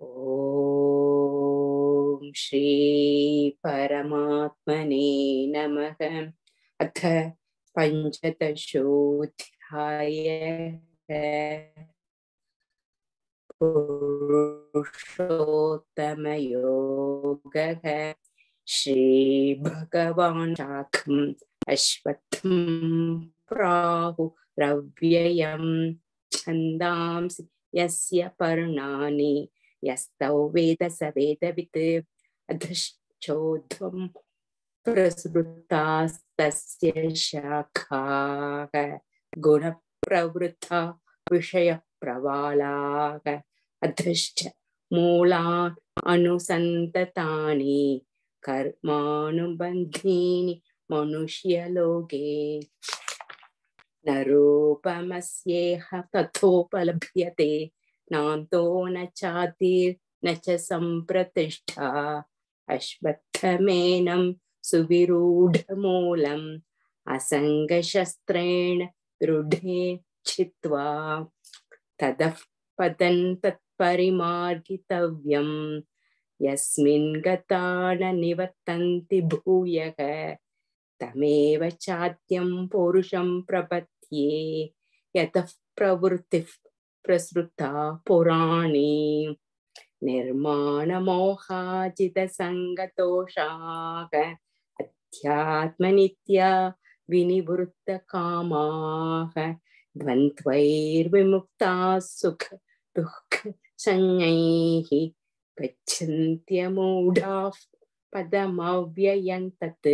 ॐ श्री परमात्मने नमः। अथ पञ्चदशोऽध्यायः। पुरुषोत्तमयोगः। श्रीभगवान् शाखम् अश्वत्थं प्राहुरव्ययम् छन्दांसि यस्य पर्णानि यस्तौ वेद स वेदवित् अधश्चोध्वं प्रसृतास्तस्य शाखाः गुणप्रवृद्धा विषयप्रवालाः अधश्च मूलान् अनुसन्ततानि कर्मानुबन्धीनि मनुष्यलोके न रूपमस्येह तथोपलभ्यते नान्तो न चातिर्न च सम्प्रतिष्ठा अश्वत्थमेनं सुविरूढमूलम् असङ्गशस्त्रेण दृढे छित्त्वा ततः पतन् तत्परिमार्गितव्यम् यस्मिन् गता न निवर्तन्ति भूयः तमेव चाद्यं पौरुषं प्रपद्ये यतः प्रवृत्तिः प्रसृता पुराणी निर्माणमोहाजितसङ्गदोषाः अध्यात्मनित्या विनिवृत्तकामाः द्वन्द्वैर्विमुक्ताः सुख दुःख संज्ञैः गच्छन्त्यमूढाः पदमव्ययं तत्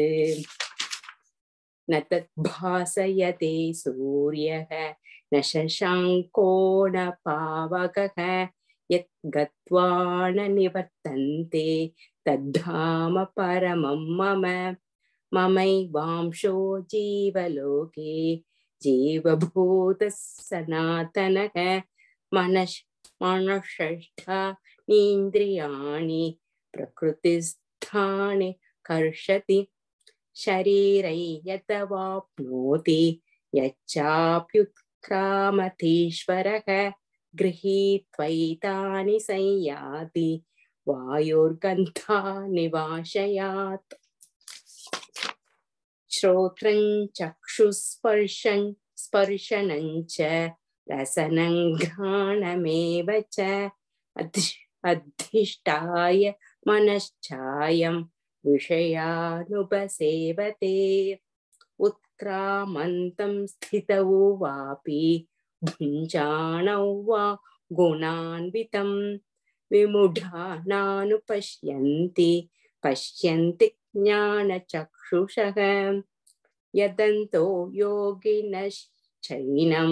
न तद्भासयते सूर्यः न शशाङ्को न पावकः यत् गत्वा न निवर्तन्ते तद्धाम परमं मम ममैवांशो जीवलोके जीवभूतः सनातनः मनःषष्ठानीन्द्रियाणि प्रकृतिस्थानि कर्षति शरीरै यतवाप्नोति यच्चाप्युत्क्रामतीश्वरः गृहीत्वैतानि संयाति वायुर्गन्धानि वाशयात् श्रोत्रं चक्षुस्पर्शं स्पर्शनं च रसनं घ्राणमेव च अधिष्ठाय मनश्चायं विषयानुपसेवते उत्क्रामन्तं स्थितौ वापि भुञ्जानौ वा गुणान्वितं विमूढा नानुपश्यन्ति पश्यन्ति ज्ञानचक्षुषः यदन्तो योगिनश्चैनं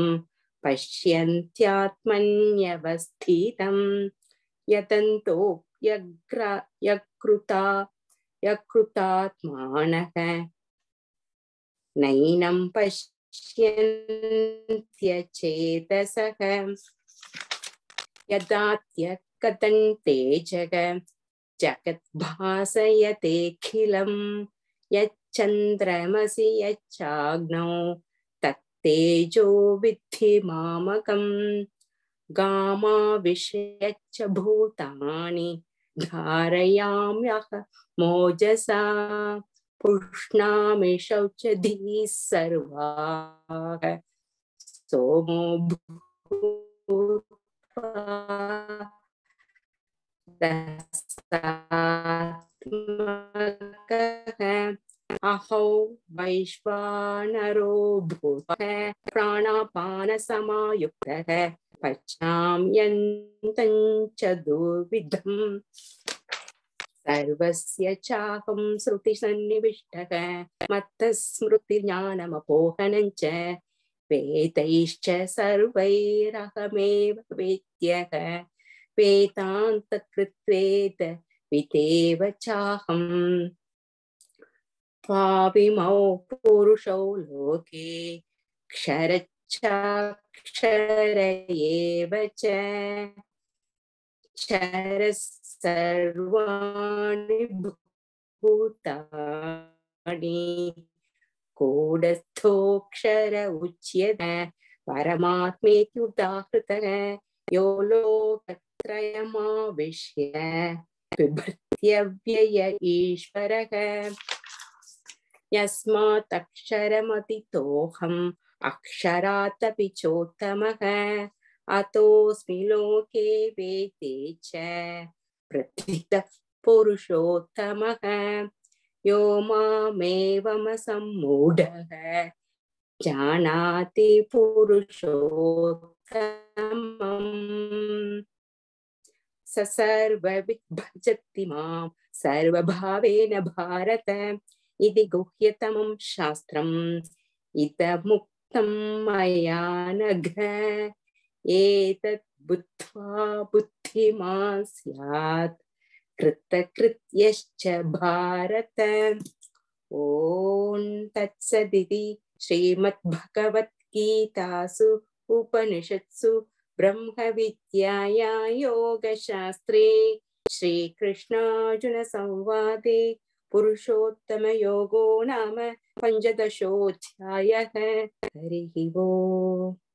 पश्यन्त्यात्मन्यवस्थितं यदन्तो यकृतात्मानः नैनं पश्यन्त्यचेतसः यदात्यकतन्तेजः जगद्भासयतेऽखिलं यच्चन्द्रमसि यच्चाग्नौ तत्तेजो विद्धि मामकम् गामाविषयच्च भूतानि धारयाम्यह मोजसा पुष्णामि शौचधिः सर्वाः सोमो भूत्वा रसात्मकः अहो वैश्वानरो भूतः प्राणापानसमायुक्तः पचाम्यन्तं चतुर्विधम् सर्वस्य चाहं श्रुतिसन्निविष्टः मत्तः स्मृतिज्ञानमपोहनं च वेदैश्च सर्वैरहमेव वेद्यः वेदान्तकृत्वेद विदेव चाहम् त्वाविमौ पुरुषौ लोके क्षरश्चाक्षर एव च क्षरः सर्वाणि भूतानि कूटस्थोऽक्षर उच्यते परमात्मेत्युदाहृतः यो लोकत्रयमाविश्य बिभर्त्यव्यय ईश्वरः यस्मात्क्षरमतितोऽहम् अक्षरादपि चोत्तमः अतोऽस्मि लोके वेदे च प्रथितः पुरुषोत्तमः यो मामेवमसम्मूढः जानाति पुरुषोत्तमम् स सर्वविद्भजति मां सर्वभावेन भारत इति गुह्यतमं शास्त्रम् इदमुक्तं मया नघ एतत् बुद्ध्वा बुद्धिमान् स्यात् कृतकृत्यश्च भारत ॐ तत्सदिति श्रीमद्भगवद्गीतासु उपनिषत्सु ब्रह्मविद्यायां योगशास्त्रे श्रीकृष्णार्जुनसंवादे पुरुषोत्तमयोगो नाम 15 हरिः ओम्।